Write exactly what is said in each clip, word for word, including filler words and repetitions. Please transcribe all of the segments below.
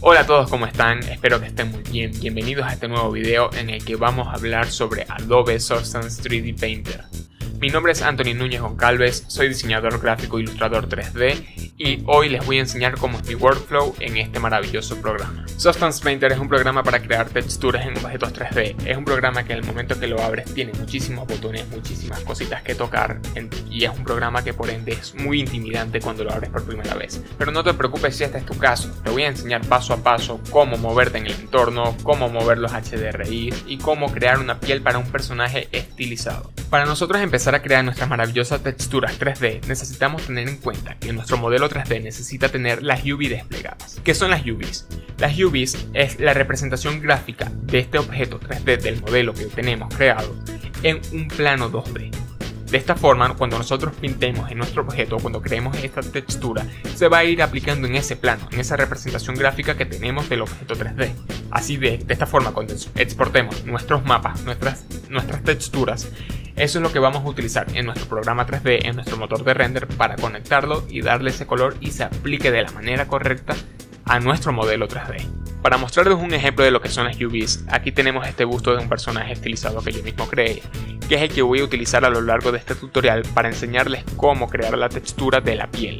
Hola a todos, ¿cómo están? Espero que estén muy bien. Bienvenidos a este nuevo video en el que vamos a hablar sobre Adobe Substance tres D Painter. Mi nombre es Anthony Núñez Goncalves, soy diseñador gráfico e ilustrador tres D y hoy les voy a enseñar cómo es mi workflow en este maravilloso programa. Substance Painter es un programa para crear texturas en objetos tres D. Es un programa que al momento que lo abres tiene muchísimos botones, muchísimas cositas que tocar y es un programa que por ende es muy intimidante cuando lo abres por primera vez. Pero no te preocupes si este es tu caso, te voy a enseñar paso a paso cómo moverte en el entorno, cómo mover los H D R I y cómo crear una piel para un personaje estilizado. Para nosotros empezar a crear nuestras maravillosas texturas tres D, necesitamos tener en cuenta que nuestro modelo tres D necesita tener las U V desplegadas. ¿Qué son las U Vs? Las U Vs es la representación gráfica de este objeto tres D del modelo que tenemos creado en un plano dos D. De esta forma, cuando nosotros pintemos en nuestro objeto, cuando creemos esta textura, se va a ir aplicando en ese plano, en esa representación gráfica que tenemos del objeto tres D. Así de, de esta forma, cuando exportemos nuestros mapas, nuestras, nuestras texturas, eso es lo que vamos a utilizar en nuestro programa tres D, en nuestro motor de render, para conectarlo y darle ese color y se aplique de la manera correcta a nuestro modelo tres D. Para mostrarles un ejemplo de lo que son las U Vs, aquí tenemos este busto de un personaje estilizado que yo mismo creé, que es el que voy a utilizar a lo largo de este tutorial para enseñarles cómo crear la textura de la piel.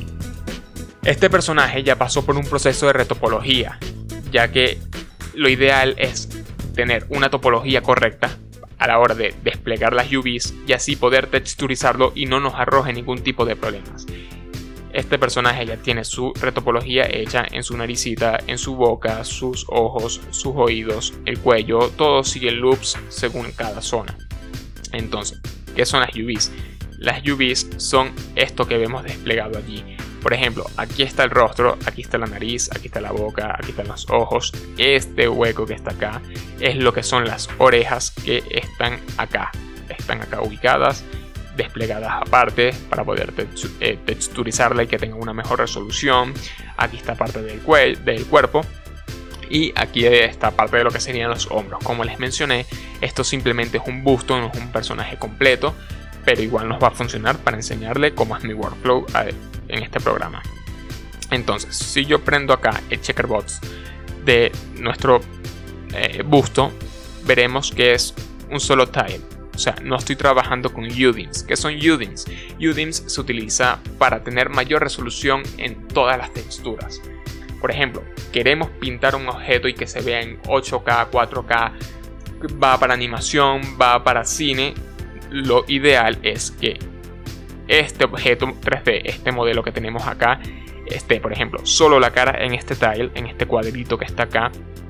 Este personaje ya pasó por un proceso de retopología, ya que lo ideal es tener una topología correcta a la hora de desplegar las U Vs y así poder texturizarlo y no nos arroje ningún tipo de problemas. Este personaje ya tiene su retopología hecha en su naricita, en su boca, sus ojos, sus oídos, el cuello, todo sigue loops según cada zona. Entonces, ¿qué son las U Vs? Las U Vs son esto que vemos desplegado allí. Por ejemplo, aquí está el rostro, aquí está la nariz, aquí está la boca, aquí están los ojos. Este hueco que está acá es lo que son las orejas que están acá. Están acá ubicadas, desplegadas aparte para poder texturizarla y que tenga una mejor resolución. Aquí está parte del, cuello, del cuerpo y aquí está parte de lo que serían los hombros. Como les mencioné, esto simplemente es un busto, no es un personaje completo, pero igual nos va a funcionar para enseñarle cómo es mi workflow en este programa. Entonces, si yo prendo acá el checkerbox de nuestro eh, busto, veremos que es un solo tile. O sea, no estoy trabajando con U D I Ms. ¿Qué son U D I Ms? U D I Ms se utiliza para tener mayor resolución en todas las texturas. Por ejemplo, queremos pintar un objeto y que se vea en ocho K, cuatro K, va para animación, va para cine. Lo ideal es que este objeto tres D, este modelo que tenemos acá, esté, por ejemplo, solo la cara en este tile, en este cuadrito que está acá,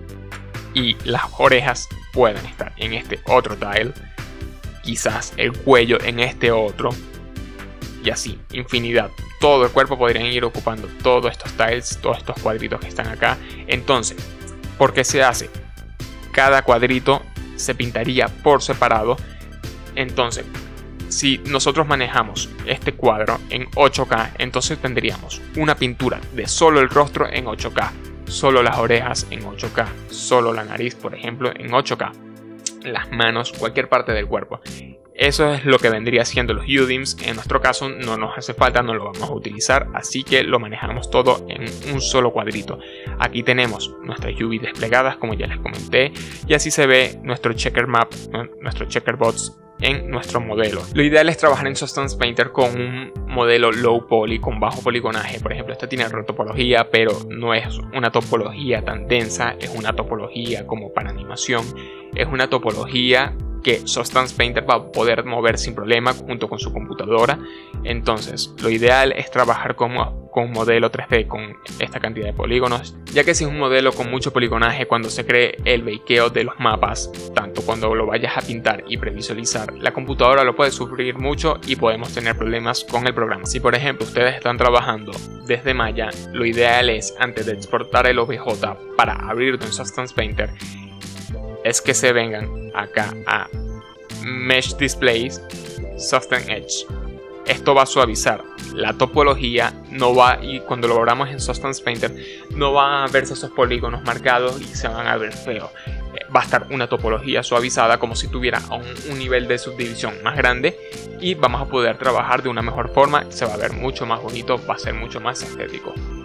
y las orejas puedan estar en este otro tile. Quizás el cuello en este otro y así, infinidad. Todo el cuerpo podrían ir ocupando todos estos tiles, todos estos cuadritos que están acá. Entonces, ¿por qué se hace? Cada cuadrito se pintaría por separado. Entonces, si nosotros manejamos este cuadro en ocho K, entonces tendríamos una pintura de solo el rostro en ocho K, solo las orejas en ocho K, solo la nariz, por ejemplo, en ocho K. Las manos, cualquier parte del cuerpo. Eso es lo que vendría siendo los U D I Ms. En nuestro caso no nos hace falta, no lo vamos a utilizar, así que lo manejamos todo en un solo cuadrito. Aquí tenemos nuestras U V desplegadas, como ya les comenté, y así se ve nuestro checker map, nuestro checkerbox en nuestro modelo. Lo ideal es trabajar en Substance Painter con un modelo low poly, con bajo poligonaje. Por ejemplo, esta tiene retopología, pero no es una topología tan densa, es una topología como para animación, es una topología que Substance Painter va a poder mover sin problema junto con su computadora. Entonces, lo ideal es trabajar con, con un modelo tres D con esta cantidad de polígonos, ya que si es un modelo con mucho poligonaje, cuando se cree el bakeo de los mapas, tanto cuando lo vayas a pintar y previsualizar, la computadora lo puede sufrir mucho y podemos tener problemas con el programa. Si por ejemplo ustedes están trabajando desde Maya, lo ideal es, antes de exportar el O B J para abrirlo en Substance Painter, es que se vengan acá a Mesh Displays, Substance Edge. Esto va a suavizar la topología, no va, y cuando lo abramos en Substance Painter no van a verse esos polígonos marcados y se van a ver feos. Va a estar una topología suavizada como si tuviera un, un nivel de subdivisión más grande y vamos a poder trabajar de una mejor forma, se va a ver mucho más bonito, va a ser mucho más estético.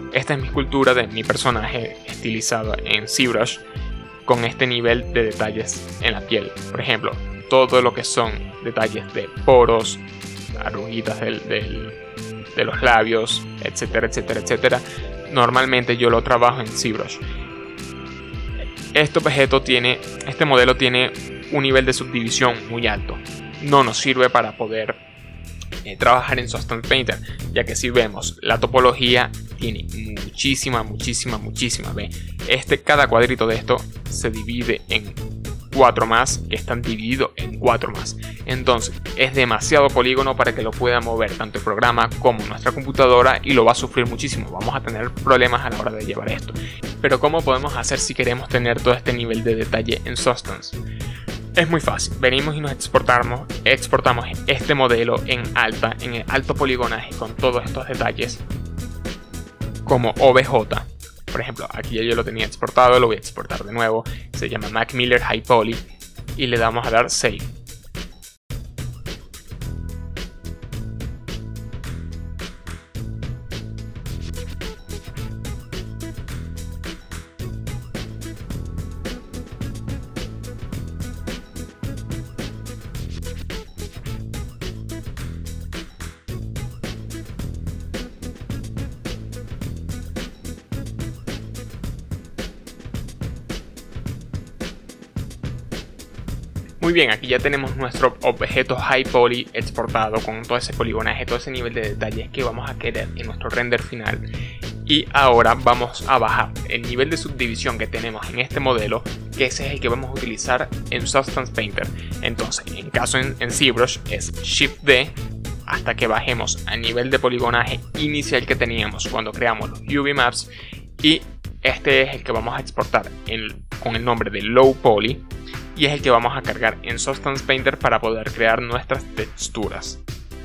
esta es mi escultura de mi personaje estilizado en ZBrush con este nivel de detalles en la piel. Por ejemplo, todo lo que son detalles de poros, arruguitas del, del, de los labios, etcétera, etcétera, etcétera. Normalmente yo lo trabajo en ZBrush. Este objeto tiene, este modelo tiene un nivel de subdivisión muy alto. No nos sirve para poder eh, trabajar en Substance Painter, ya que si vemos la topología tiene muchísima, muchísima, muchísima. ¿Ve? Este, cada cuadrito de esto se divide en cuatro más, que están divididos en cuatro más. Entonces es demasiado polígono para que lo pueda mover tanto el programa como nuestra computadora, y lo va a sufrir muchísimo. Vamos a tener problemas a la hora de llevar esto. Pero ¿cómo podemos hacer si queremos tener todo este nivel de detalle en Substance? Es muy fácil. Venimos y nos exportamos, exportamos este modelo en alta, en el alto poligonaje con todos estos detalles como O B J. Por ejemplo, aquí ya yo lo tenía exportado, lo voy a exportar de nuevo. Se llama Mac Miller High Poly y le damos a dar Save. Muy bien, aquí ya tenemos nuestro objeto High Poly exportado con todo ese poligonaje, todo ese nivel de detalles que vamos a querer en nuestro render final. Y ahora vamos a bajar el nivel de subdivisión que tenemos en este modelo, que ese es el que vamos a utilizar en Substance Painter. Entonces, en caso en, en ZBrush es Shift D hasta que bajemos al nivel de poligonaje inicial que teníamos cuando creamos los U V Maps, y este es el que vamos a exportar en, con el nombre de Low Poly. Y es el que vamos a cargar en Substance Painter para poder crear nuestras texturas.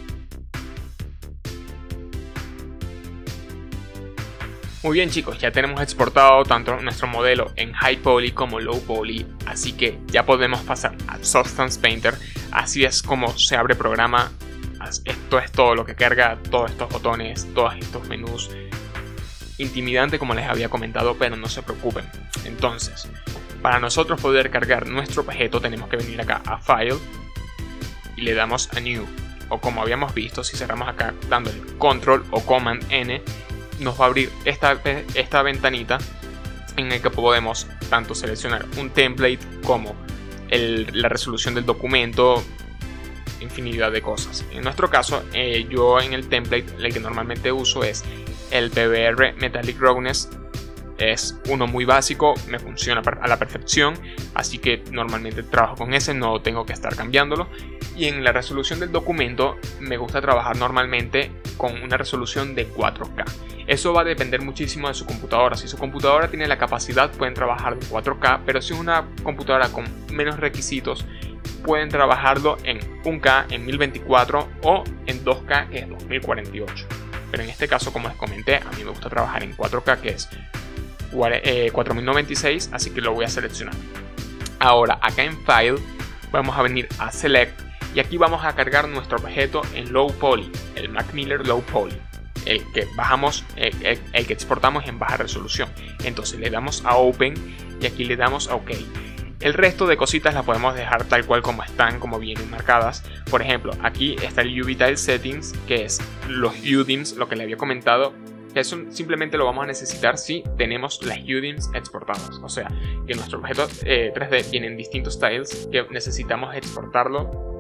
Muy bien chicos, ya tenemos exportado tanto nuestro modelo en High Poly como Low Poly, así que ya podemos pasar a Substance Painter. Así es como se abre programa. Esto es todo lo que carga, todos estos botones, todos estos menús. Intimidante como les había comentado, pero no se preocupen. Entonces, para nosotros poder cargar nuestro objeto tenemos que venir acá a File y le damos a New, o como habíamos visto, si cerramos acá dándole Control o Command N, nos va a abrir esta, esta ventanita en la que podemos tanto seleccionar un template como el, la resolución del documento, infinidad de cosas. En nuestro caso, eh, yo en el template el que normalmente uso es el P B R Metallic Roughness. Es uno muy básico, me funciona a la perfección, así que normalmente trabajo con ese, no tengo que estar cambiándolo. Y en la resolución del documento me gusta trabajar normalmente con una resolución de cuatro K. Eso va a depender muchísimo de su computadora. Si su computadora tiene la capacidad, pueden trabajar de cuatro K, pero si es una computadora con menos requisitos, pueden trabajarlo en uno K, en mil veinticuatro o en dos K, que es dos mil cuarenta y ocho. Pero en este caso, como les comenté, a mí me gusta trabajar en cuatro K, que es cuatro mil noventa y seis, así que lo voy a seleccionar. Ahora acá en File vamos a venir a Select y aquí vamos a cargar nuestro objeto en Low Poly, el Mac Miller Low Poly, el que bajamos, el, el, el que exportamos en baja resolución. Entonces le damos a Open y aquí le damos a OK. El resto de cositas las podemos dejar tal cual como están, como vienen marcadas. Por ejemplo, aquí está el U V Tile Settings, que es los U D I Ms, lo que le había comentado. Eso simplemente lo vamos a necesitar si tenemos las U D I Ms exportadas. O sea, que nuestro objeto eh, tres D viene en distintos tiles que necesitamos exportarlo.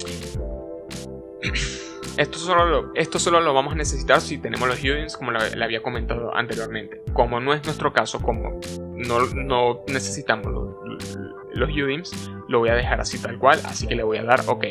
Esto solo, lo, esto solo lo vamos a necesitar si tenemos los U D I Ms, como le, le había comentado anteriormente. Como no es nuestro caso, como no, no necesitamos los, los U D I Ms, lo voy a dejar así tal cual, así que le voy a dar OK.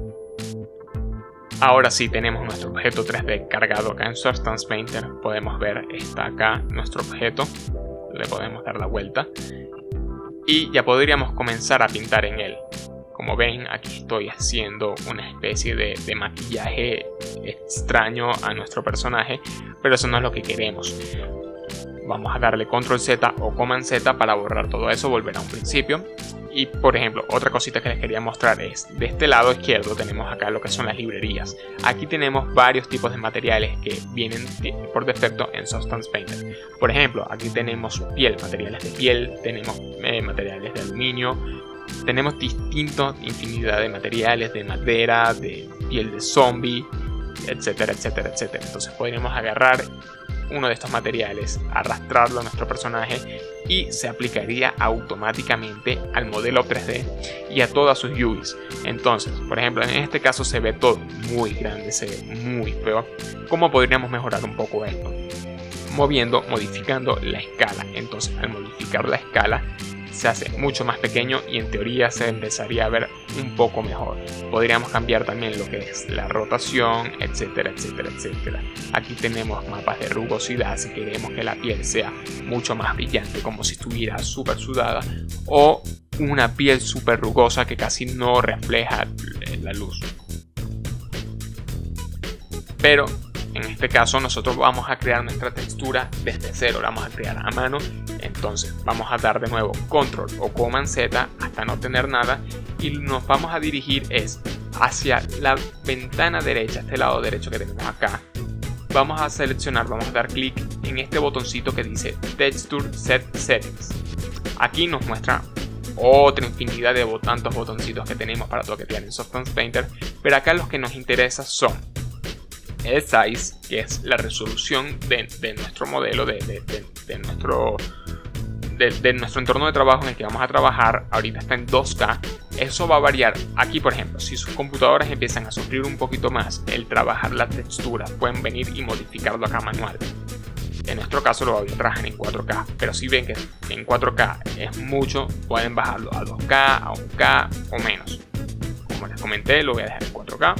Ahora sí tenemos nuestro objeto tres D cargado acá en Substance Painter. Podemos ver, está acá nuestro objeto. Le podemos dar la vuelta. Y ya podríamos comenzar a pintar en él. Como ven, aquí estoy haciendo una especie de, de maquillaje extraño a nuestro personaje. Pero eso no es lo que queremos. vamos a darle control Z o command Z para borrar todo eso, volver a un principio. Y por ejemplo, otra cosita que les quería mostrar es, de este lado izquierdo tenemos acá lo que son las librerías. Aquí tenemos varios tipos de materiales que vienen por defecto en Substance Painter. Por ejemplo, aquí tenemos piel, materiales de piel, tenemos eh, materiales de aluminio, tenemos distintos, infinidad de materiales de madera, de piel de zombie, etcétera, etcétera, etcétera. Entonces podríamos agarrar uno de estos materiales, arrastrarlo a nuestro personaje y se aplicaría automáticamente al modelo tres D y a todas sus U Is. Entonces, por ejemplo, en este caso se ve todo muy grande, se ve muy feo. ¿Cómo podríamos mejorar un poco esto? Moviendo, modificando la escala. Entonces, al modificar la escala se hace mucho más pequeño y en teoría se empezaría a ver un poco mejor. Podríamos cambiar también lo que es la rotación, etcétera, etcétera, etcétera. Aquí tenemos mapas de rugosidad si queremos que la piel sea mucho más brillante, como si estuviera súper sudada, o una piel súper rugosa que casi no refleja la luz. Pero en este caso nosotros vamos a crear nuestra textura desde cero, la vamos a crear a mano. Entonces vamos a dar de nuevo control o command Z hasta no tener nada y nos vamos a dirigir es hacia la ventana derecha, este lado derecho que tenemos acá. Vamos a seleccionar, vamos a dar clic en este botoncito que dice Texture Set Settings. Aquí nos muestra otra infinidad de tantos botoncitos que tenemos para toquetear en Substance Painter, pero acá los que nos interesa son el size, que es la resolución de, de nuestro modelo, de, de, de, de, nuestro, de, de nuestro entorno de trabajo en el que vamos a trabajar. Ahorita está en dos K. Eso va a variar. Aquí, por ejemplo, si sus computadoras empiezan a sufrir un poquito más el trabajar la textura, pueden venir y modificarlo acá manual. En nuestro caso lo voy a trabajar en cuatro K, pero si ven que en cuatro K es mucho, pueden bajarlo a dos K, a uno K o menos. Como les comenté, lo voy a dejar en cuatro K.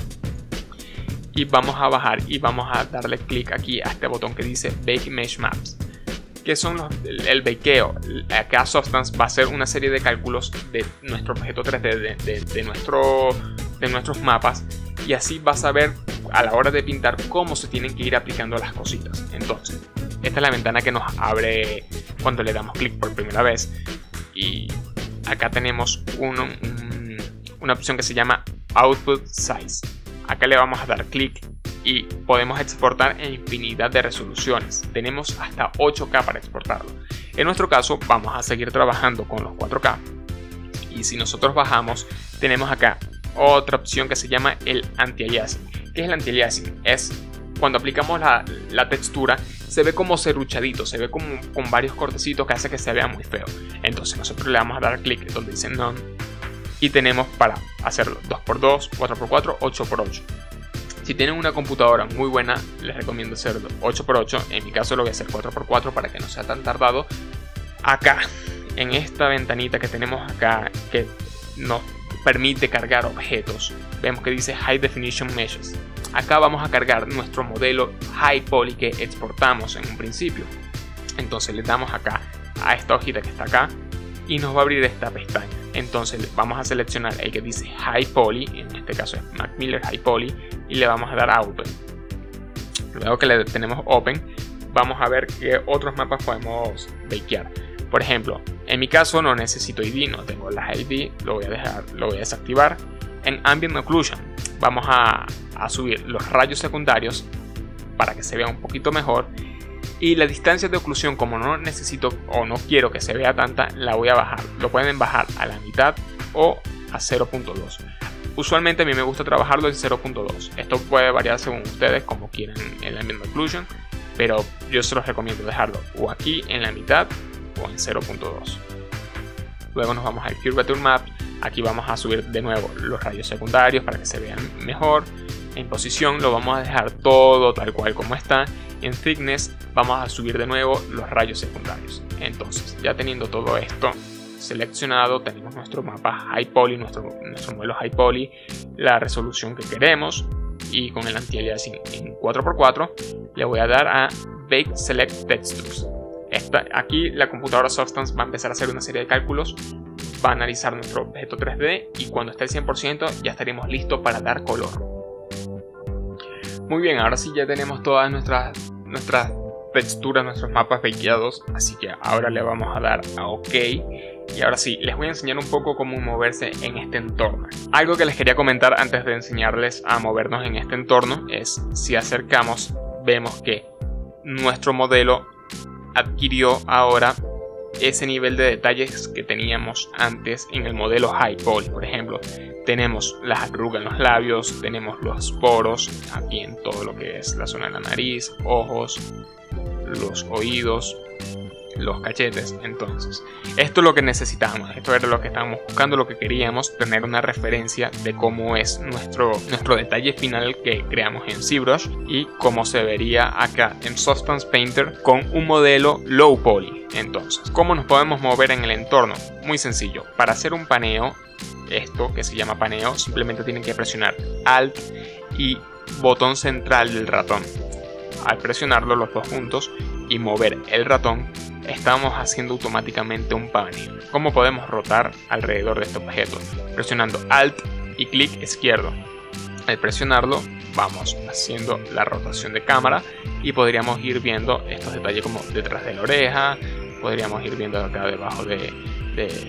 Y vamos a bajar y vamos a darle clic aquí a este botón que dice Bake Mesh Maps, que son los, el, el bakeo. Acá Substance va a hacer una serie de cálculos de nuestro objeto tres D, de, de, de, nuestro, de nuestros mapas, y así vas a ver a la hora de pintar cómo se tienen que ir aplicando las cositas. Entonces, esta es la ventana que nos abre cuando le damos clic por primera vez, y acá tenemos uno, un, una opción que se llama Output Size. Acá le vamos a dar clic y podemos exportar en infinidad de resoluciones. Tenemos hasta ocho K para exportarlo. En nuestro caso vamos a seguir trabajando con los cuatro K. Y si nosotros bajamos, tenemos acá otra opción que se llama el anti-aliasing. ¿Qué es el anti-aliasing? Es cuando aplicamos la, la textura, se ve como serruchadito, se ve como con varios cortecitos que hace que se vea muy feo. Entonces nosotros le vamos a dar clic donde dice None. Y tenemos para hacerlo dos por dos, cuatro por cuatro, ocho por ocho. Si tienen una computadora muy buena, les recomiendo hacerlo ocho por ocho. En mi caso lo voy a hacer cuatro por cuatro para que no sea tan tardado. Acá, en esta ventanita que tenemos acá, que nos permite cargar objetos, vemos que dice High Definition Meshes. Acá vamos a cargar nuestro modelo High Poly que exportamos en un principio. Entonces le damos acá a esta hojita que está acá y nos va a abrir esta pestaña. Entonces vamos a seleccionar el que dice High Poly, en este caso es Mac Miller High Poly, y le vamos a dar a Open. Luego que le tenemos Open, vamos a ver qué otros mapas podemos bakear. Por ejemplo, en mi caso no necesito I D, no tengo las I D, lo voy a dejar, lo voy a desactivar. En Ambient Occlusion vamos a, a subir los rayos secundarios para que se vea un poquito mejor. Y la distancia de oclusión, como no necesito o no quiero que se vea tanta, la voy a bajar. Lo pueden bajar a la mitad o a cero punto dos. Usualmente a mí me gusta trabajarlo en cero punto dos. Esto puede variar según ustedes, como quieran en la Ambient Occlusion, pero yo se los recomiendo dejarlo o aquí en la mitad o en cero punto dos. Luego nos vamos al Curvature Map. Aquí vamos a subir de nuevo los rayos secundarios para que se vean mejor. En posición lo vamos a dejar todo tal cual como está. En Thickness vamos a subir de nuevo los rayos secundarios. Entonces, ya teniendo todo esto seleccionado, tenemos nuestro mapa High Poly, nuestro, nuestro modelo High Poly, la resolución que queremos, y con el anti-aliasing en cuatro por cuatro le voy a dar a Bake Select Textures. Esta, aquí la computadora Substance va a empezar a hacer una serie de cálculos, va a analizar nuestro objeto tres D y cuando esté al cien por ciento ya estaremos listos para dar color. Muy bien, ahora sí ya tenemos todas nuestras, nuestras texturas, nuestros mapas bakeados, así que ahora le vamos a dar a OK. Y ahora sí, les voy a enseñar un poco cómo moverse en este entorno. Algo que les quería comentar antes de enseñarles a movernos en este entorno es, si acercamos, vemos que nuestro modelo adquirió ahora ese nivel de detalles que teníamos antes en el modelo High Poly. Por ejemplo, tenemos las arrugas en los labios, tenemos los poros aquí en todo lo que es la zona de la nariz, ojos, los oídos, los cachetes. Entonces, esto es lo que necesitábamos, esto era lo que estábamos buscando, lo que queríamos, tener una referencia de cómo es nuestro, nuestro detalle final que creamos en ZBrush y cómo se vería acá en Substance Painter con un modelo Low Poly. Entonces, ¿cómo nos podemos mover en el entorno? Muy sencillo. Para hacer un paneo, esto que se llama paneo, simplemente tienen que presionar Alt y botón central del ratón. Al presionarlo los dos juntos y mover el ratón, estamos haciendo automáticamente un paneo. ¿Cómo podemos rotar alrededor de este objeto? Presionando Alt y clic izquierdo. Al presionarlo, vamos haciendo la rotación de cámara y podríamos ir viendo estos detalles como detrás de la oreja, podríamos ir viendo acá debajo de, de,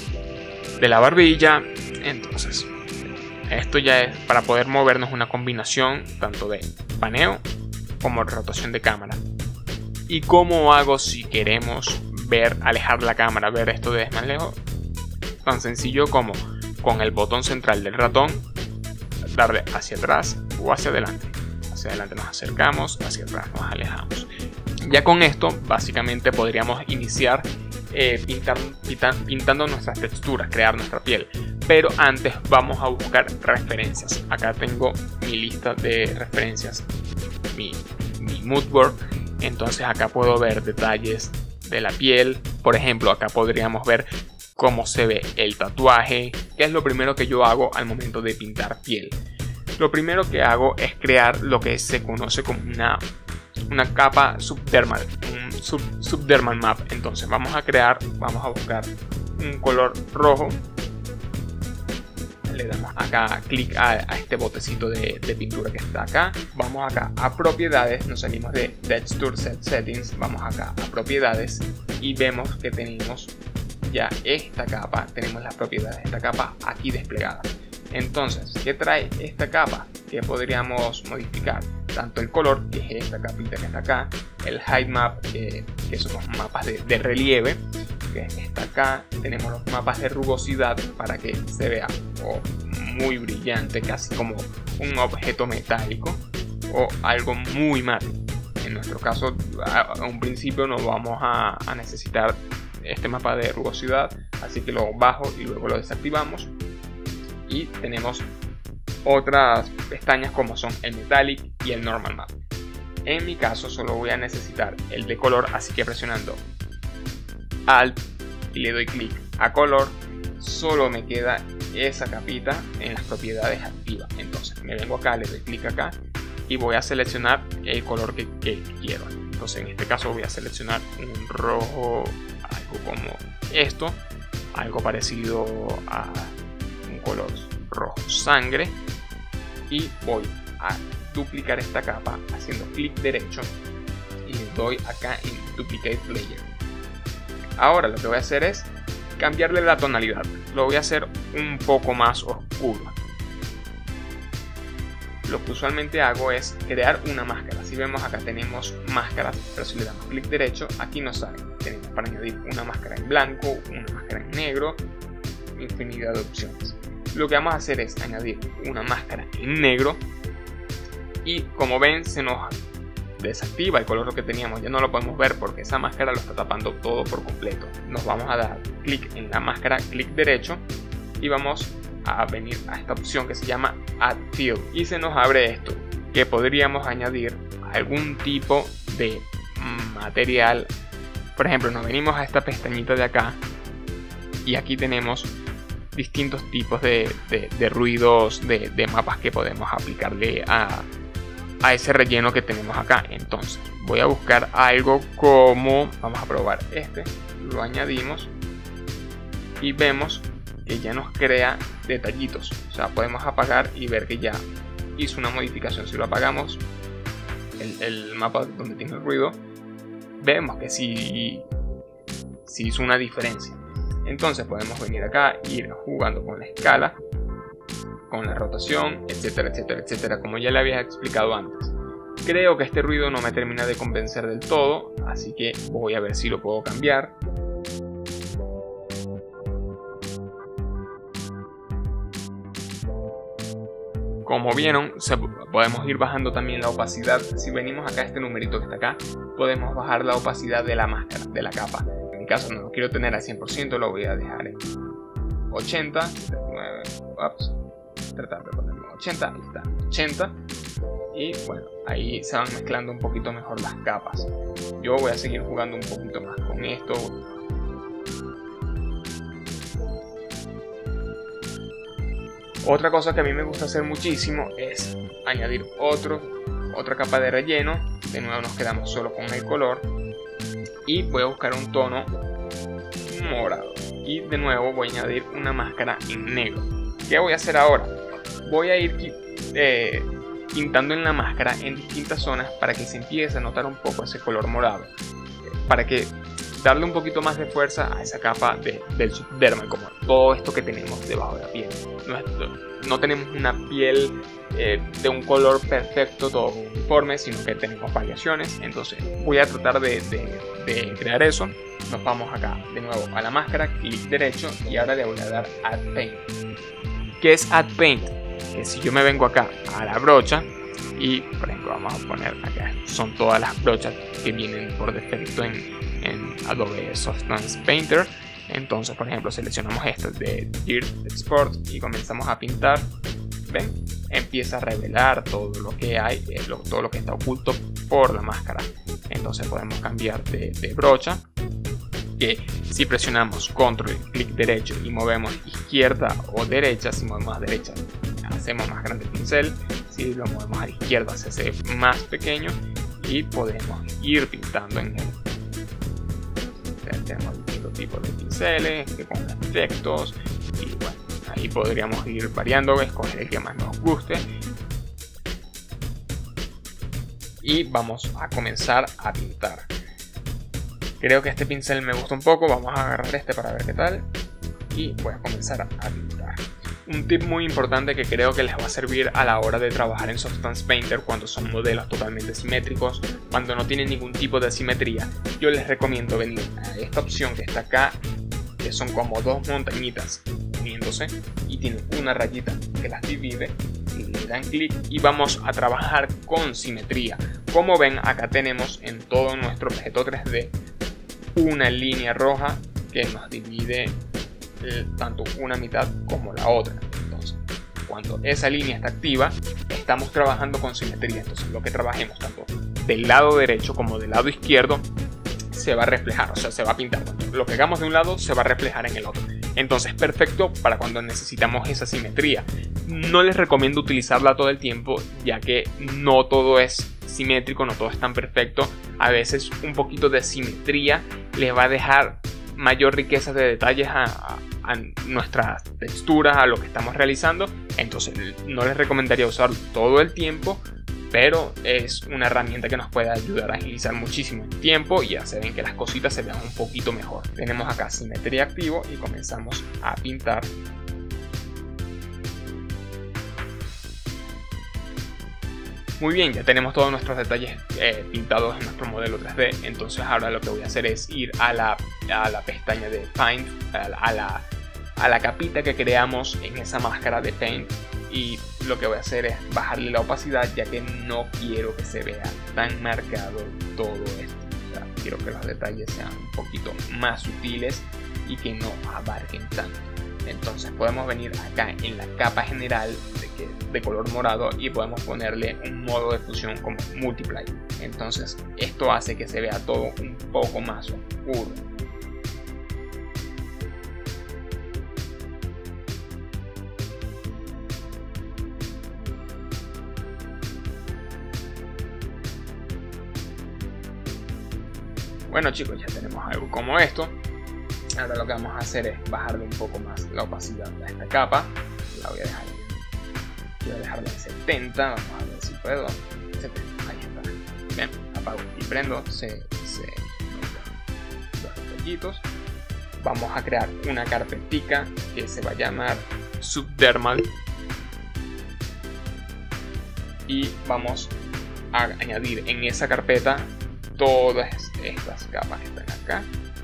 de la barbilla. Entonces, esto ya es para poder movernos una combinación tanto de paneo como rotación de cámara. ¿Y cómo hago si queremos ver, alejar la cámara, ver esto de más lejos? Tan sencillo como con el botón central del ratón, darle hacia atrás o hacia adelante. Hacia adelante nos acercamos, hacia atrás nos alejamos. Ya con esto, básicamente podríamos iniciar eh, pintar, pintar, pintando nuestras texturas, crear nuestra piel. Pero antes vamos a buscar referencias. Acá tengo mi lista de referencias, mi, mi mood board. Entonces acá puedo ver detalles de la piel. Por ejemplo, acá podríamos ver cómo se ve el tatuaje. ¿Qué es lo primero que yo hago al momento de pintar piel? Lo primero que hago es crear lo que se conoce como una, una capa subdermal, un sub, subdermal map. Entonces vamos a crear, vamos a buscar un color rojo. Le damos acá clic a, a este botecito de, de pintura que está acá. Vamos acá a propiedades, nos salimos de Texture Set Settings, vamos acá a propiedades y vemos que tenemos ya esta capa, tenemos las propiedades de esta capa aquí desplegada. Entonces, ¿qué trae esta capa? Que podríamos modificar tanto el color, que es esta capita que está acá, el height map, que, que son los mapas de, de relieve, que está acá. Tenemos los mapas de rugosidad para que se vea oh, muy brillante, casi como un objeto metálico o algo muy mate. En nuestro caso, a, a un principio no vamos a, a necesitar este mapa de rugosidad, así que lo bajo y luego lo desactivamos. Y tenemos otras pestañas como son el Metallic y el Normal Map. En mi caso solo voy a necesitar el de color, así que presionando Alt y le doy clic a color, solo me queda esa capita en las propiedades activas. Entonces me vengo acá, le doy clic acá y voy a seleccionar el color que, que quiero. Entonces en este caso voy a seleccionar un rojo, algo como esto, algo parecido a un color rojo sangre, y voy a duplicar esta capa haciendo clic derecho y le doy acá en Duplicate Layer. Ahora lo que voy a hacer es cambiarle la tonalidad, lo voy a hacer un poco más oscuro. Lo que usualmente hago es crear una máscara. Si vemos acá tenemos máscaras, pero si le damos clic derecho aquí nos sale. Tenemos para añadir una máscara en blanco, una máscara en negro, infinidad de opciones. Lo que vamos a hacer es añadir una máscara en negro y como ven se nos desactiva el color que teníamos, ya no lo podemos ver porque esa máscara lo está tapando todo por completo. Nos vamos a dar clic en la máscara, clic derecho y vamos a venir a esta opción que se llama Add Fill y se nos abre esto, que podríamos añadir algún tipo de material. Por ejemplo, nos venimos a esta pestañita de acá y aquí tenemos distintos tipos de, de, de ruidos de, de mapas que podemos aplicarle a, a ese relleno que tenemos acá. Entonces voy a buscar algo como, vamos a probar este, lo añadimos y vemos que ya nos crea detallitos. O sea, podemos apagar y ver que ya hizo una modificación. Si lo apagamos, el, el mapa donde tiene el ruido vemos que sí, sí hizo una diferencia. Entonces podemos venir acá, ir jugando con la escala, con la rotación, etcétera, etcétera, etcétera, como ya le había explicado antes. Creo que este ruido no me termina de convencer del todo, así que voy a ver si lo puedo cambiar. Como vieron, se, podemos ir bajando también la opacidad. Si venimos acá a este numerito que está acá, podemos bajar la opacidad de la máscara, de la capa. En mi caso no lo quiero tener al cien por ciento, lo voy a dejar en ochenta, nueve, ups, tratar de ponerlo en ochenta, ahí está, ochenta. Y bueno, ahí se van mezclando un poquito mejor las capas. Yo voy a seguir jugando un poquito más con esto. Otra cosa que a mí me gusta hacer muchísimo es añadir otro, otra capa de relleno. De nuevo nos quedamos solo con el color. Y voy a buscar un tono morado. Y de nuevo voy a añadir una máscara en negro. ¿Qué voy a hacer ahora? Voy a ir eh, pintando en la máscara en distintas zonas para que se empiece a notar un poco ese color morado. Para que darle un poquito más de fuerza a esa capa de, del subderma, como todo esto que tenemos debajo de la piel. No, no tenemos una piel eh, de un color perfecto, todo uniforme, sino que tenemos variaciones. Entonces voy a tratar de, de, de crear eso. Nos vamos acá de nuevo a la máscara, clic derecho, y ahora le voy a dar Add Paint. ¿Qué es Add Paint? Que si yo me vengo acá a la brocha y por ejemplo vamos a poner acá, son todas las brochas que vienen por defecto en, en Adobe Substance Painter. Entonces por ejemplo seleccionamos esta de Dirt Export y comenzamos a pintar. ¿Ven? Empieza a revelar todo lo que hay, eh, lo, todo lo que está oculto por la máscara. Entonces podemos cambiar de, de brocha, que si presionamos control, clic derecho y movemos izquierda o derecha, si movemos a derecha hacemos más grande el pincel, si lo movemos a la izquierda se hace más pequeño y podemos ir pintando en él. Tenemos distintos tipos de pinceles que pongan efectos y bueno, ahí podríamos ir variando, escoger el que más nos guste y vamos a comenzar a pintar. Creo que este pincel me gusta un poco, vamos a agarrar este para ver qué tal y voy a comenzar a pintar. Un tip muy importante que creo que les va a servir a la hora de trabajar en Substance Painter cuando son modelos totalmente simétricos, cuando no tienen ningún tipo de simetría. Yo les recomiendo venir a esta opción que está acá, que son como dos montañitas uniéndose y tienen una rayita que las divide, y le dan clic y vamos a trabajar con simetría. Como ven, acá tenemos en todo nuestro objeto tres D una línea roja que nos divide eh, tanto una mitad como la otra. Entonces, cuando esa línea está activa, estamos trabajando con simetría. Entonces, lo que trabajemos tanto del lado derecho como del lado izquierdo se va a reflejar, o sea, se va a pintar. Lo que hagamos de un lado se va a reflejar en el otro. Entonces, perfecto para cuando necesitamos esa simetría. No les recomiendo utilizarla todo el tiempo, ya que no todo es simétrico, no todo es tan perfecto. A veces un poquito de simetría les va a dejar mayor riqueza de detalles a, a, a nuestras texturas, a lo que estamos realizando. Entonces no les recomendaría usarlo todo el tiempo, pero es una herramienta que nos puede ayudar a agilizar muchísimo el tiempo y hacer en que las cositas se vean un poquito mejor. Tenemos acá simetría activo y comenzamos a pintar. Muy bien, ya tenemos todos nuestros detalles eh, pintados en nuestro modelo tres D. Entonces ahora lo que voy a hacer es ir a la, a la pestaña de Paint, a la, a, la, a la capita que creamos en esa máscara de Paint. Y lo que voy a hacer es bajarle la opacidad, ya que no quiero que se vea tan marcado todo esto. O sea, quiero que los detalles sean un poquito más sutiles y que no abarquen tanto. Entonces podemos venir acá en la capa general de, que, de color morado y podemos ponerle un modo de fusión como Multiply. Entonces esto hace que se vea todo un poco más oscuro. Bueno chicos, ya tenemos algo como esto. Ahora lo que vamos a hacer es bajarle un poco más la opacidad a esta capa. La voy a dejar, voy a dejarla en setenta. Vamos a ver si puedo. setenta, ahí está. Bien, apago y prendo. Se, se amarillitos. Vamos a crear una carpetica que se va a llamar Subdermal y vamos a añadir en esa carpeta todas estas capas que están acá.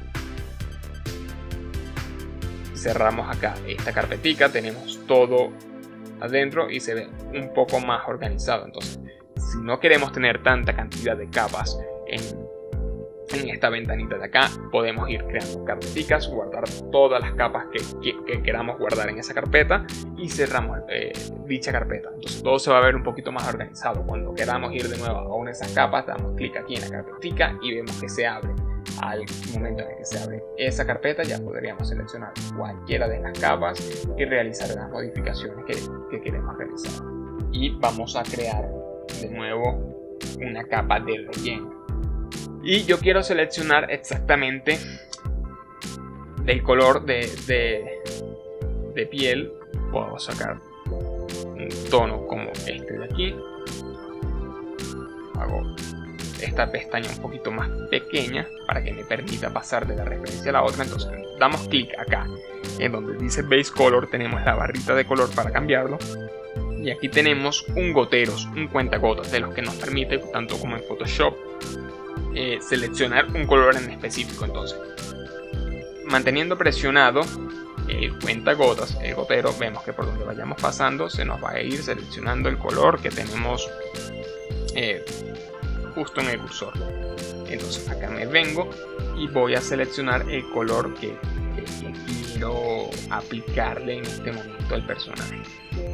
Cerramos acá esta carpetica, tenemos todo adentro y se ve un poco más organizado. Entonces, si no queremos tener tanta cantidad de capas en, en esta ventanita de acá, podemos ir creando carpeticas, guardar todas las capas que, que, que queramos guardar en esa carpeta y cerramos eh, dicha carpeta. Entonces todo se va a ver un poquito más organizado. Cuando queramos ir de nuevo a una de esas capas, damos clic aquí en la carpetica y vemos que se abre. Al momento en el que se abre esa carpeta, ya podríamos seleccionar cualquiera de las capas y realizar las modificaciones que, que queremos realizar. Y vamos a crear de nuevo una capa de relleno. Y yo quiero seleccionar exactamente del color de, de, de piel. Puedo sacar un tono como este de aquí. Hago esta pestaña un poquito más pequeña para que me permita pasar de la referencia a la otra. Entonces damos clic acá en donde dice Base Color, tenemos la barrita de color para cambiarlo. Y aquí tenemos un goteros, un cuentagotas, de los que nos permite, tanto como en Photoshop, eh, seleccionar un color en específico. Entonces, manteniendo presionado el cuentagotas, el gotero, vemos que por donde vayamos pasando se nos va a ir seleccionando el color que tenemos eh, justo en el cursor. Entonces acá me vengo y voy a seleccionar el color que, que, que quiero aplicarle en este momento al personaje.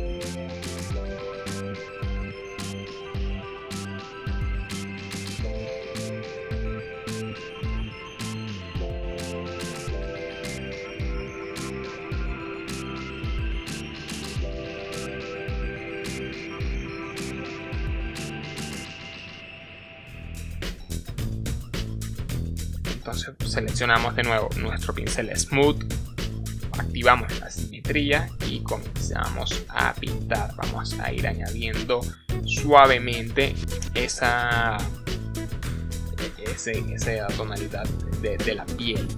Entonces seleccionamos de nuevo nuestro pincel Smooth, activamos la simetría y comenzamos a pintar. Vamos a ir añadiendo suavemente esa, ese, esa tonalidad de, de la piel.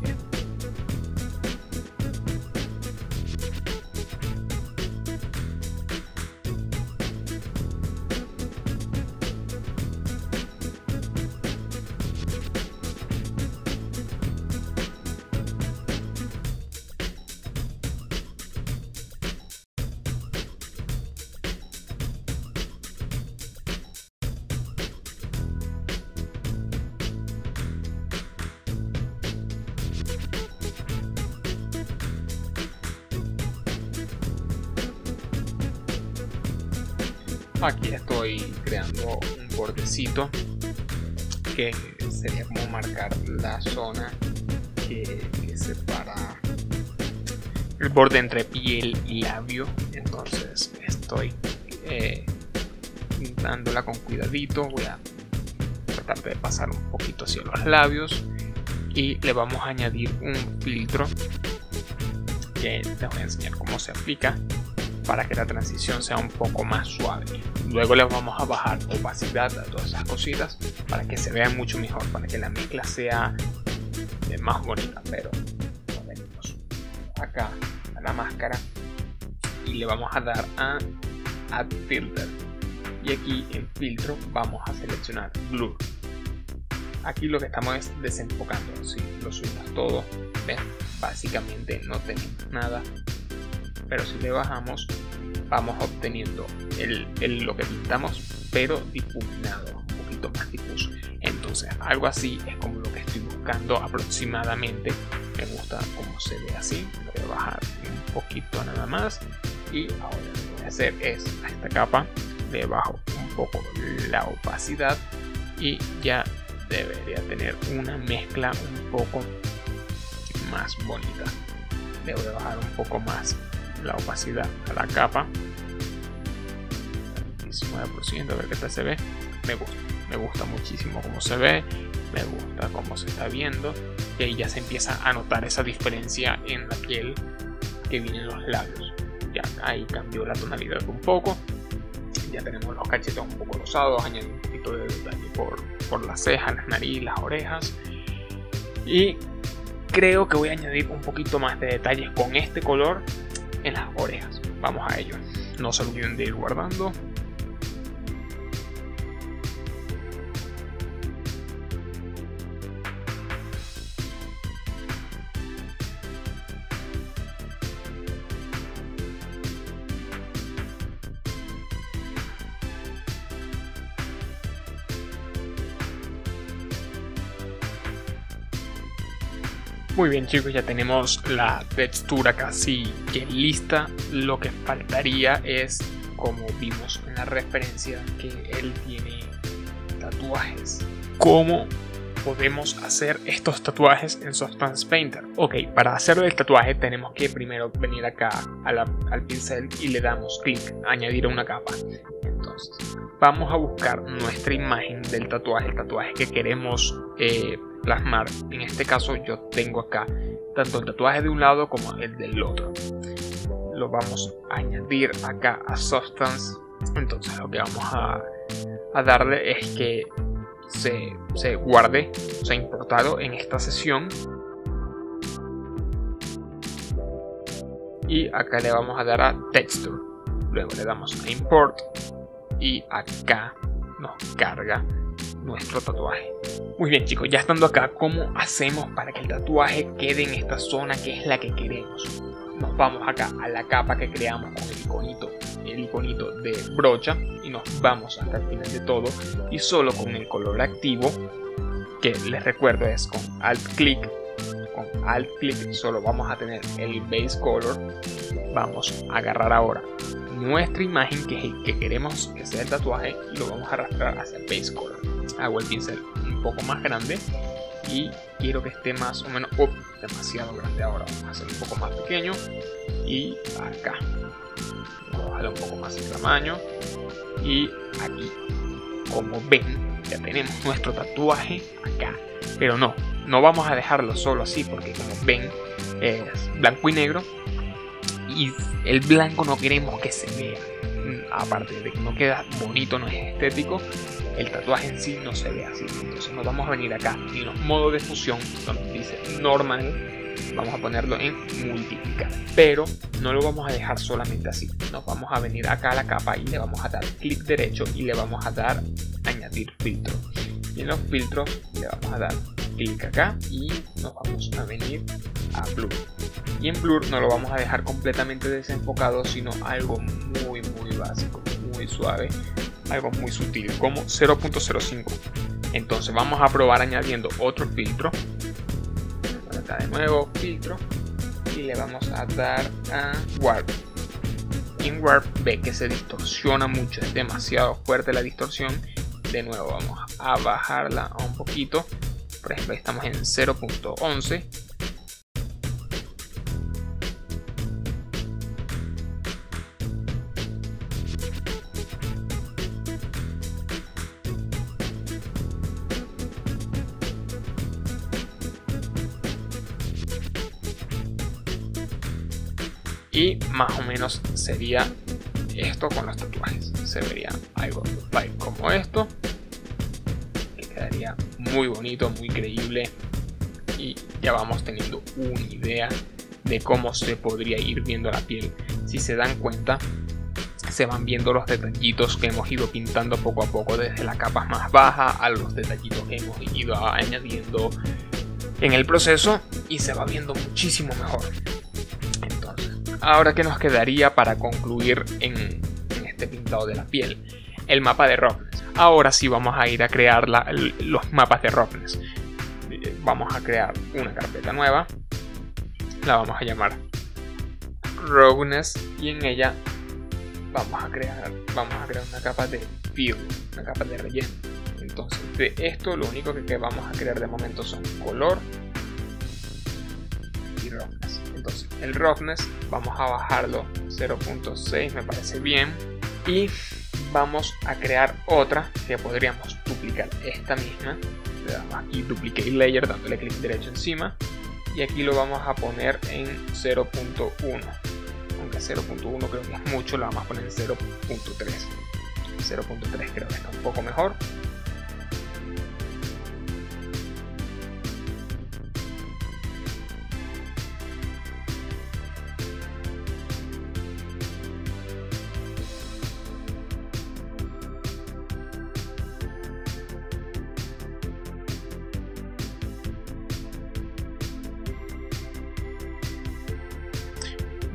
Aquí estoy creando un bordecito que sería como marcar la zona que, que separa el borde entre piel y labio. Entonces estoy eh, pintándola con cuidadito. Voy a tratar de pasar un poquito hacia los labios y le vamos a añadir un filtro que les voy a enseñar cómo se aplica para que la transición sea un poco más suave. Luego le vamos a bajar opacidad a todas esas cositas para que se vea mucho mejor, para que la mezcla sea más bonita. Pero venimos acá a la máscara y le vamos a dar a Add Filter, y aquí en filtro vamos a seleccionar Blur. Aquí lo que estamos es desenfocando. Si lo subimos todo, ven, básicamente no tenemos nada, pero si le bajamos vamos obteniendo el, el, lo que pintamos, pero difuminado, un poquito más difuso. Entonces algo así es como lo que estoy buscando aproximadamente. Me gusta cómo se ve así. Voy a bajar un poquito nada más y ahora lo que voy a hacer es a esta capa le bajo un poco la opacidad y ya debería tener una mezcla un poco más bonita. Le voy a bajar un poco más la opacidad a la capa, diecinueve por ciento, a ver qué tal se ve. Me gusta, me gusta muchísimo cómo se ve, me gusta cómo se está viendo, y ahí ya se empieza a notar esa diferencia en la piel que viene en los labios. Ya ahí cambió la tonalidad un poco, ya tenemos los cachetes un poco rosados, añadimos un poquito de detalle por, por las cejas, las nariz, las orejas, y creo que voy a añadir un poquito más de detalles con este color en las orejas. Vamos a ello. No se olviden de ir guardando. Muy bien chicos, ya tenemos la textura casi que lista. Lo que faltaría es, como vimos en la referencia, que él tiene tatuajes. ¿Cómo podemos hacer estos tatuajes en Substance Painter? Ok, para hacer el tatuaje tenemos que primero venir acá a la, al pincel y le damos clic, añadir una capa. Entonces vamos a buscar nuestra imagen del tatuaje, el tatuaje que queremos eh, plasmar. En este caso yo tengo acá tanto el tatuaje de un lado como el del otro. Lo vamos a añadir acá a Substance. Entonces lo que vamos a, a darle es que se, se guarde, se ha importado en esta sesión. Y acá le vamos a dar a Texture. Luego le damos a Import. Y acá nos carga nuestro tatuaje. Muy bien chicos, ya estando acá, ¿cómo hacemos para que el tatuaje quede en esta zona que es la que queremos? Nos vamos acá a la capa que creamos con el iconito, el iconito de brocha, y nos vamos hasta el final de todo, y solo con el color activo, que les recuerdo es con alt click, con alt click solo vamos a tener el base color. Vamos a agarrar ahora nuestra imagen, que es el que queremos que sea el tatuaje, y lo vamos a arrastrar hacia el base color. Hago el pincel un poco más grande y quiero que esté más o menos, oh, demasiado grande. Ahora vamos a hacerlo un poco más pequeño y acá vamos a bajarle un poco más el tamaño, y aquí, como ven, ya tenemos nuestro tatuaje acá. Pero no, no vamos a dejarlo solo así, porque como ven es blanco y negro, y el blanco no queremos que se vea. Aparte de que no queda bonito, no es estético, el tatuaje en sí no se ve así. Entonces nos vamos a venir acá en los modos de fusión, donde dice normal, vamos a ponerlo en multiplicar, pero no lo vamos a dejar solamente así. Nos vamos a venir acá a la capa y le vamos a dar clic derecho y le vamos a dar añadir filtro, y en los filtros le vamos a dar clic acá y nos vamos a venir a blur, y en blur no lo vamos a dejar completamente desenfocado, sino algo muy muy básico, muy suave, algo muy sutil, como cero punto cero cinco. Entonces vamos a probar añadiendo otro filtro. Acá de nuevo filtro, y le vamos a dar a warp. En warp ve que se distorsiona mucho, es demasiado fuerte la distorsión. De nuevo vamos a bajarla a un poquito. Por ejemplo, estamos en cero punto once. Y más o menos sería esto con los tatuajes. Se vería algo como esto, que quedaría muy bonito, muy creíble, y ya vamos teniendo una idea de cómo se podría ir viendo la piel. Si se dan cuenta, se van viendo los detallitos que hemos ido pintando poco a poco, desde la capa más baja a los detallitos que hemos ido añadiendo en el proceso, y se va viendo muchísimo mejor. Entonces, ahora, ¿qué nos quedaría para concluir en, en este pintado de la piel? El mapa de roughness. Ahora sí vamos a ir a crear la, los mapas de roughness. Vamos a crear una carpeta nueva, la vamos a llamar roughness, y en ella vamos a crear vamos a crear una capa de fill, una capa de relleno. Entonces, de esto lo único que, que vamos a crear de momento son color y roughness. Entonces el roughness vamos a bajarlo cero punto seis, me parece bien, y vamos a crear otra que podríamos duplicar esta misma. Le damos aquí duplicate layer dándole clic derecho encima, y aquí lo vamos a poner en cero punto uno, aunque cero punto uno creo que es mucho, lo vamos a poner en cero punto tres. cero punto tres creo que está un poco mejor.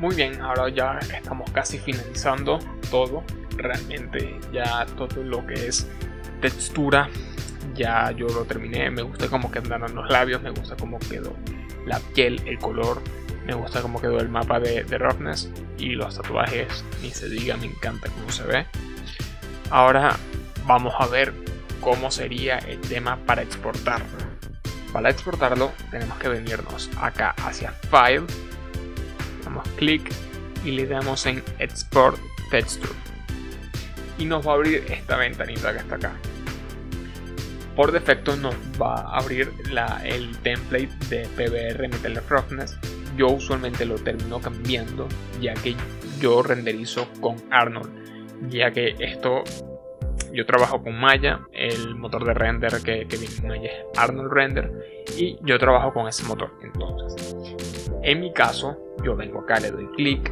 Muy bien, ahora ya estamos casi finalizando todo. Realmente ya todo lo que es textura ya yo lo terminé. Me gusta cómo quedaron los labios, me gusta cómo quedó la piel, el color, me gusta cómo quedó el mapa de, de roughness, y los tatuajes, ni se diga, me encanta cómo se ve. Ahora vamos a ver cómo sería el tema para exportarlo. Para exportarlo tenemos que venirnos acá hacia File, damos clic y le damos en Export Texture y nos va a abrir esta ventanita que está acá. Por defecto nos va a abrir la, el template de P B R Metal Roughness. Yo usualmente lo termino cambiando, ya que yo renderizo con Arnold, ya que esto yo trabajo con Maya, el motor de render que, que viene en Maya es Arnold Render, y yo trabajo con ese motor. Entonces, en mi caso, yo vengo acá, le doy clic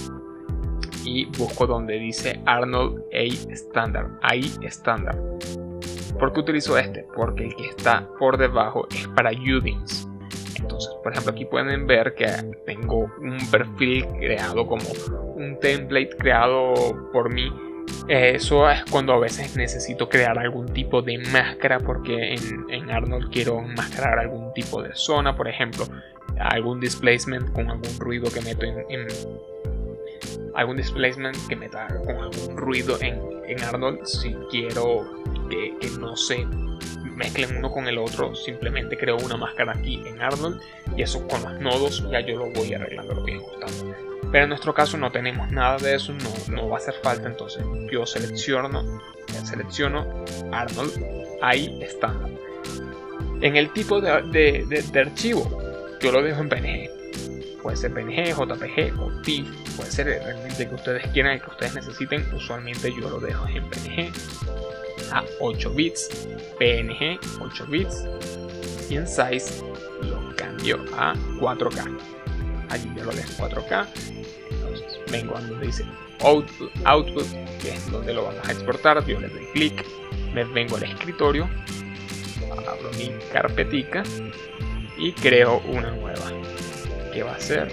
y busco donde dice Arnold A Standard, ahí estándar. ¿Por qué utilizo este? Porque el que está por debajo es para Udins. Entonces, por ejemplo, aquí pueden ver que tengo un perfil creado como un template creado por mí. Eso es cuando a veces necesito crear algún tipo de máscara, porque en, en Arnold quiero enmascarar algún tipo de zona, por ejemplo, algún displacement con algún ruido que meto en, en algún displacement que meta con algún ruido en, en Arnold. Si quiero que, que no se mezclen uno con el otro, simplemente creo una máscara aquí en Arnold, y eso con los nodos ya yo lo voy arreglando, lo voy ajustando. Pero en nuestro caso no tenemos nada de eso, no, no va a hacer falta. Entonces yo selecciono, selecciono Arnold, ahí está. En el tipo de, de, de, de archivo, yo lo dejo en P N G. Puede ser P N G, J P G o T I F, puede ser realmente el que ustedes quieran, el que ustedes necesiten. Usualmente yo lo dejo en P N G a ocho bits, P N G ocho bits, y en size lo cambio a cuatro K. Allí yo lo dejo cuatro K. Entonces vengo a donde dice output, output, que es donde lo vamos a exportar. Yo le doy clic, me vengo al escritorio, abro mi carpetica y creo una nueva, que va a ser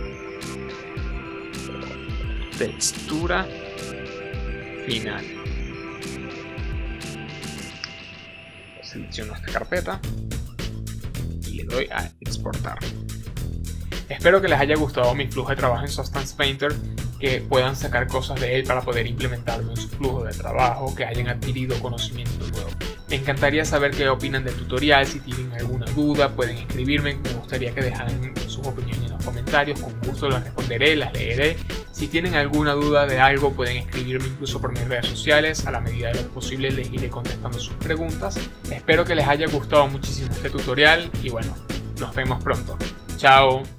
textura final. Selecciono esta carpeta y le doy a exportar. Espero que les haya gustado mi flujo de trabajo en Substance Painter, que puedan sacar cosas de él para poder implementarlo en su flujo de trabajo, que hayan adquirido conocimiento nuevo. Me encantaría saber qué opinan del tutorial. Si tienen alguna duda pueden escribirme, me gustaría que dejaran sus opiniones en los comentarios, con gusto las responderé, las leeré. Si tienen alguna duda de algo pueden escribirme incluso por mis redes sociales, a la medida de lo posible les iré contestando sus preguntas. Espero que les haya gustado muchísimo este tutorial y bueno, nos vemos pronto. Chao.